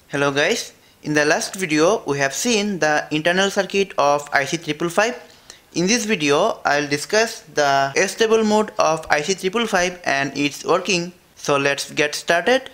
Hello guys, in the last video we have seen the internal circuit of IC555. In this video I'll discuss the stable mode of IC555 and its working. So let's get started.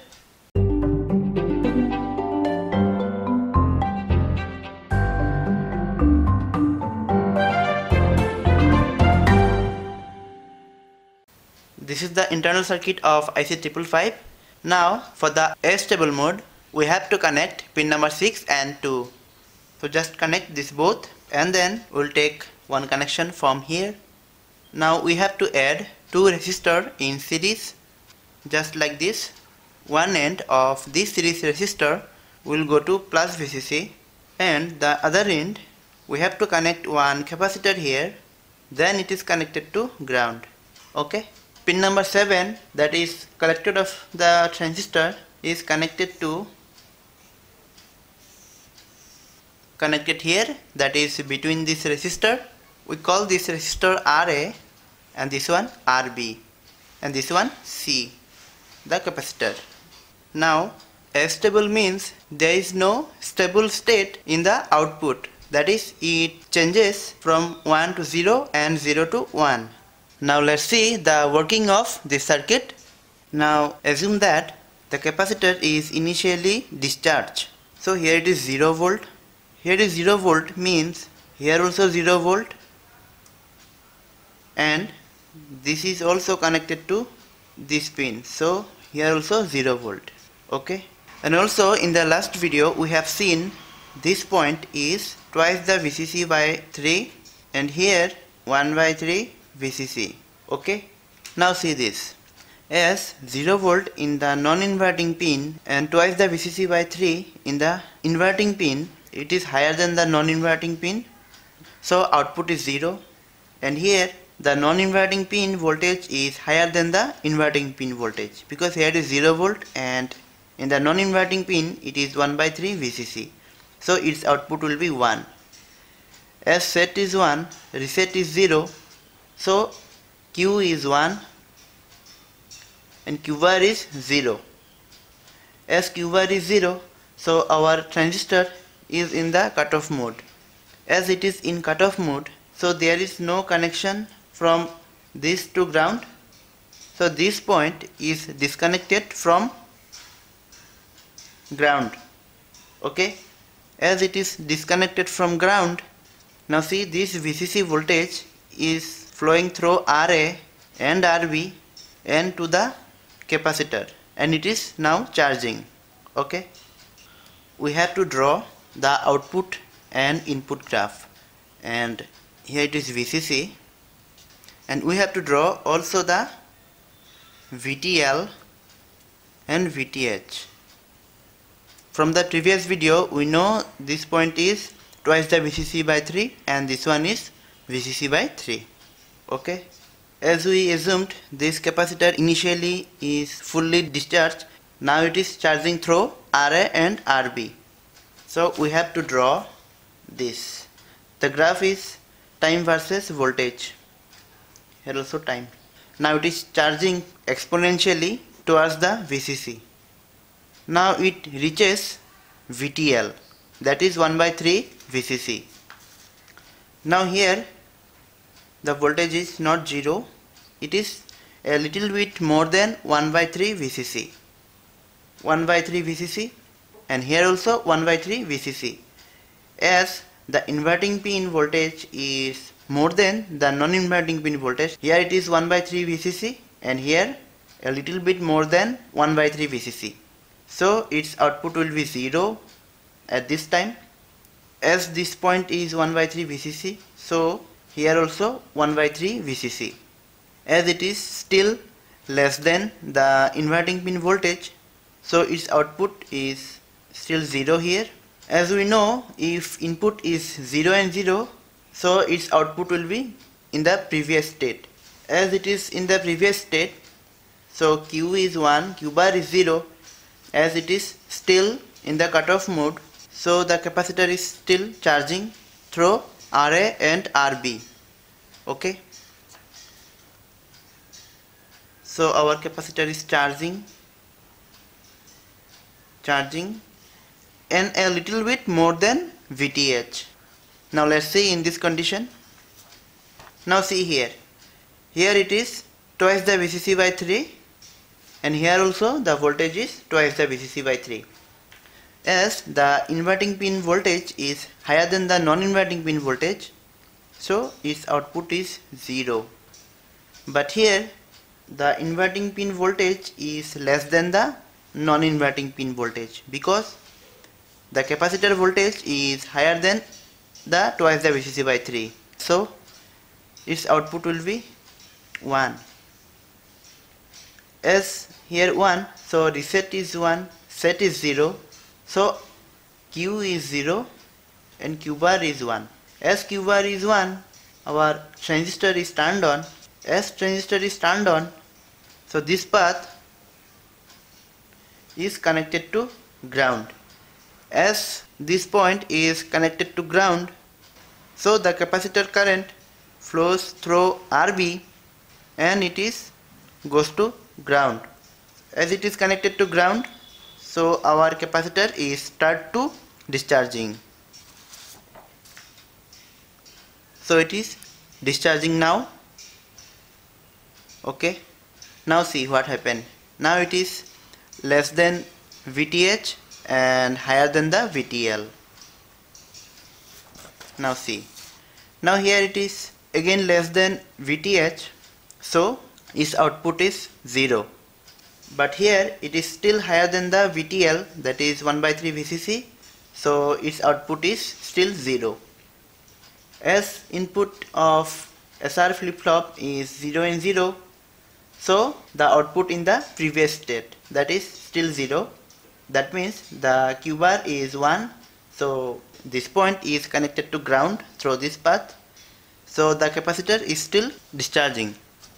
This is the internal circuit of IC555. Now for the stable mode we have to connect pin number 6 and 2. So just connect this both and then we'll take one connection from here. Now we have to add two resistors in series just like this. One end of this series resistor will go to plus VCC and the other end we have to connect one capacitor here, then it is connected to ground. Okay. Pin number 7, that is collector of the transistor, is connected here, that is between this resistor. We call this resistor RA and this one RB and this one C, the capacitor. Now stable means there is no stable state in the output, that is it changes from 1 to 0 and 0 to 1. Now let's see the working of this circuit. Now assume that the capacitor is initially discharged. So here it is 0 volt. Here is 0 volt means here also 0 volt and this is also connected to this pin. So here also 0 volt. Okay. And also in the last video we have seen this point is twice the VCC by 3 and here 1 by 3 VCC. Okay. Now see this. As 0 volt in the non-inverting pin and twice the VCC by 3 in the inverting pin, it is higher than the non-inverting pin. So output is 0 and here the non-inverting pin voltage is higher than the inverting pin voltage because here is 0 volt and in the non-inverting pin it is 1 by 3 VCC. So its output will be 1. As set is 1, reset is 0. So Q is 1 and Q bar is 0. As Q bar is 0, so our transistor is in the cutoff mode. As it is in cutoff mode, so there is no connection from this to ground. So this point is disconnected from ground. Okay. As it is disconnected from ground, now see this VCC voltage is flowing through RA and RB and to the capacitor and it is now charging. Okay. We have to draw the output and input graph and here it is VCC and we have to draw also the VTL and VTH. From the previous video we know this point is twice the VCC by 3 and this one is VCC by 3. Okay. As we assumed this capacitor initially is fully discharged, now it is charging through RA and RB. So we have to draw this. The graph is time versus voltage. Here also time. Now it is charging exponentially towards the VCC. Now it reaches VTL, that is 1 by 3 VCC. Now here the voltage is not 0, it is a little bit more than 1 by 3 VCC. 1 by 3 VCC and here also 1 by 3 VCC. As the inverting pin voltage is more than the non-inverting pin voltage, here it is 1 by 3 VCC and here a little bit more than 1 by 3 VCC. So its output will be 0 at this time. As this point is 1 by 3 VCC, so here also 1 by 3 VCC. As it is still less than the inverting pin voltage, so its output is still 0 here. As we know, if input is 0 and 0, so its output will be in the previous state. As it is in the previous state, so Q is 1, Q bar is 0. As it is still in the cutoff mode, so the capacitor is still charging through RA and RB. Okay. So our capacitor is charging and a little bit more than VTH. Now let's see in this condition. Now see here. Here it is twice the VCC by 3, and here also the voltage is twice the VCC by 3. As the inverting pin voltage is higher than the non-inverting pin voltage, so its output is 0. But here the inverting pin voltage is less than the non-inverting pin voltage, because the capacitor voltage is higher than the twice the VCC by 3. So its output will be 1. As here 1, so reset is 1, set is 0, so Q is 0 and Q bar is 1. As Q bar is 1, our transistor is turned on. As transistor is turned on, so this path is connected to ground. As this point is connected to ground, so the capacitor current flows through RB and it goes to ground. As it is connected to ground, so our capacitor is start to discharging. So it is discharging now. Okay, now see what happened. Now it is less than VTH and higher than the VTL. Now see, now here it is again less than VTH, so its output is 0. But here it is still higher than the VTL, that is 1 by 3 VCC, so its output is still 0. As input of SR flip-flop is 0 and 0, so the output in the previous state, that is still 0. That means the Q bar is 1, so this point is connected to ground through this path, so the capacitor is still discharging.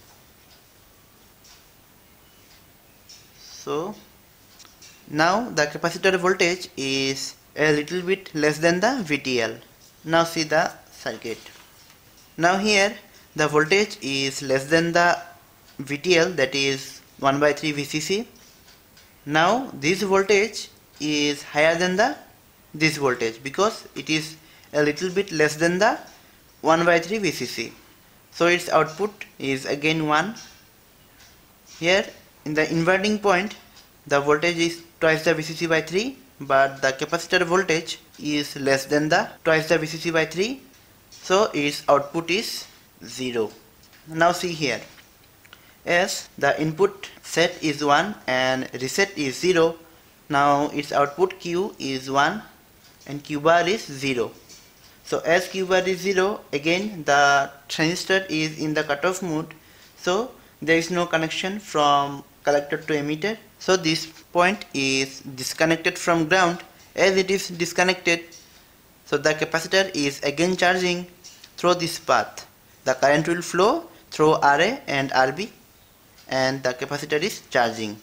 So now the capacitor voltage is a little bit less than the VTL. Now see the circuit. Now here the voltage is less than the VTL, that is 1 by 3 VCC. Now this voltage is higher than this voltage because it is a little bit less than the 1 by 3 VCC. So its output is again 1. Here in the inverting point, the voltage is twice the VCC by 3, but the capacitor voltage is less than the twice the VCC by 3, so its output is 0. Now see here, as the input set is 1 and reset is 0, now its output Q is 1 and Q bar is 0. So as Q bar is 0, again the transistor is in the cutoff mode, so there is no connection from collector to emitter, so this point is disconnected from ground. As it is disconnected, so the capacitor is again charging through this path. The current will flow through RA and RB and the capacitor is charging.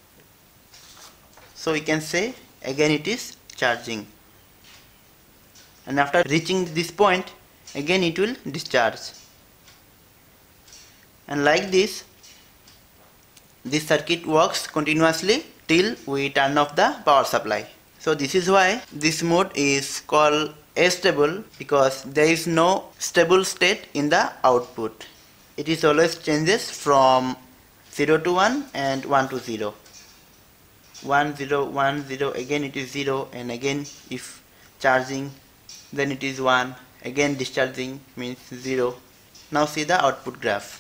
So we can say again it is charging, and after reaching this point again it will discharge, and like this circuit works continuously till we turn off the power supply. So this is why this mode is called astable, because there is no stable state in the output. It is always changes from 0 to 1 and 1 to 0. 1 0 1 0, again it is 0, and again if charging then it is 1, again discharging means 0. Now see the output graph.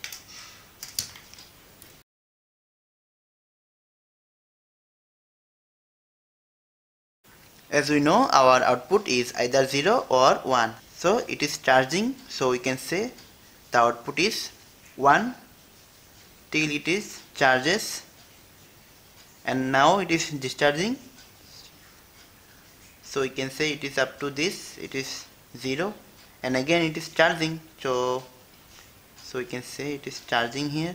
As we know, our output is either 0 or 1. So it is charging, so we can say the output is 1 till it is charges, and now it is discharging, so we can say it is up to this, it is 0, and again it is charging, so we can say it is charging here.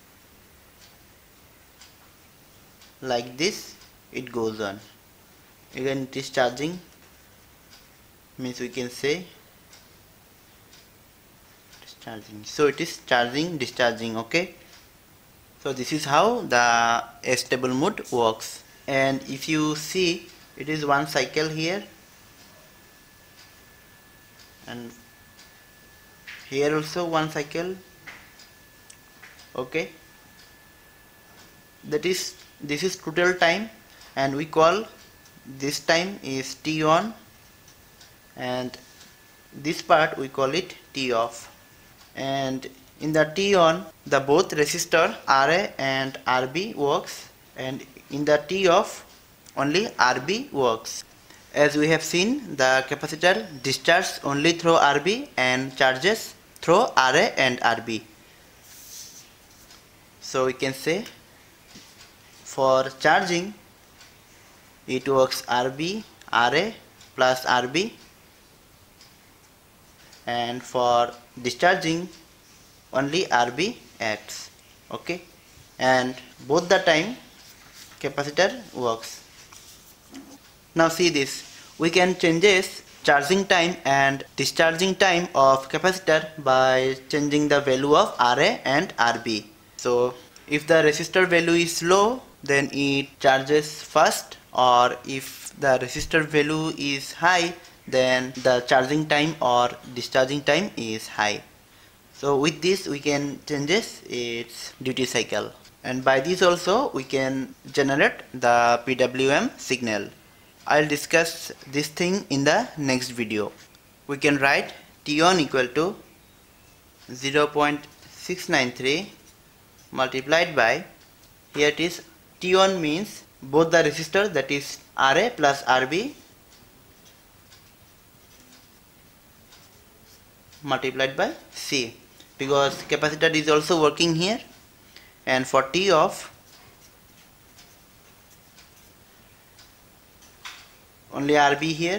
Like this it goes on. Again it is charging, means we can say it is charging. So it is charging, discharging. Okay, so this is how the astable mode works. And if you see it is one cycle here, and here also one cycle. Okay, this is total time, and we call this time is T on, and this part we call it T off. And in the T on, the both resistor RA and RB works, and in the T off only RB works. As we have seen, the capacitor discharges only through RB and charges through RA and RB. So we can say for charging it works RB, RA plus RB, and for discharging only RB acts. Okay, and both the time capacitor works. Now see this, we can changes charging time and discharging time of capacitor by changing the value of RA and RB. So if the resistor value is low, then it charges fast, or if the resistor value is high, then the charging time or discharging time is high. So with this we can changes its duty cycle, and by this also we can generate the PWM signal. I'll discuss this thing in the next video. We can write T on equal to 0.693 multiplied by, here it is, T on means both the resistor, that is RA plus RB, multiplied by C, because capacitor is also working here. And for T off, only RB here,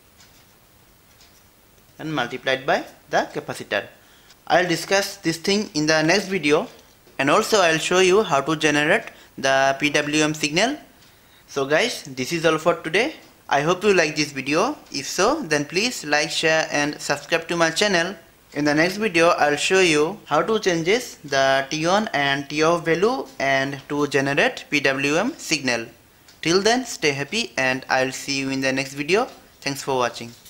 and multiplied by the capacitor. I'll discuss this thing in the next video, and also I'll show you how to generate the PWM signal. So guys, this is all for today. I hope you like this video. If so, then please like, share and subscribe to my channel. In the next video, I'll show you how to changes the T on and T off value and to generate PWM signal. Till then, stay happy, and I'll see you in the next video. Thanks for watching.